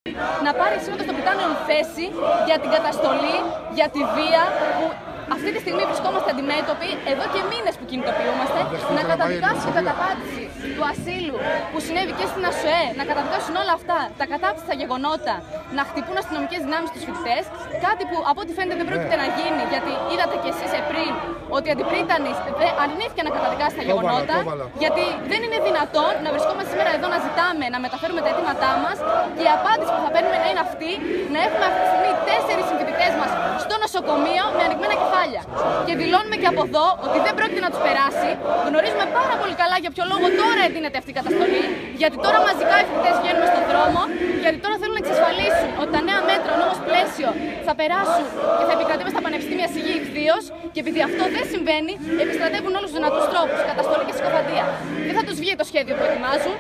να πάρει σύνοδος των Πριτάνεων θέση για την καταστολή, για τη βία που αυτή τη στιγμή βρισκόμαστε αντιμέτωποι, εδώ και μήνες που κινητοποιούμαστε, να καταδικάσουν την καταπάτηση του ασύλου που συνέβη και στην ΑΣΟΕ, να καταδικάσουν όλα αυτά, τα κατάπτυστα γεγονότα, να χτυπούν αστυνομικές δυνάμεις στους φοιτητές. Κάτι που από ό,τι φαίνεται δεν πρόκειται να γίνει, γιατί είδατε κι εσείς πριν ότι η Αντιπρίτανης αρνήθηκε να καταδικάσει τα γεγονότα. Γιατί δεν είναι δυνατόν να βρισκόμαστε σήμερα εδώ να ζητάμε να μεταφέρουμε τα αιτήματά μας και η απάντηση που θα παίρνουμε να είναι αυτή, να έχουμε αυτή τη στιγμή 4 συμφοιτητές μας στο νοσοκομείο με ανοιγμένα κεφάλια. Και δηλώνουμε και από εδώ ότι δεν πρόκειται να τους περάσει. Γνωρίζουμε πάρα πολύ καλά για ποιο λόγο τώρα εντείνεται αυτή η καταστολή. Γιατί τώρα μαζικά οι φοιτητές βγαίνουν στον δρόμο, γιατί τώρα θέλουν να εξασφαλίσουν ότι τα νέα μέτρα, ο νόμος πλαίσιο, θα περάσουν και θα επικρατεύουν στα πανεπιστήμια σιγή ηχθείως. Και επειδή αυτό δεν συμβαίνει, επιστρατεύουν όλους τους δυνατούς τρόπους, καταστολή και συκοφαντία. Δεν θα τους βγει το σχέδιο που ετοιμάζουν.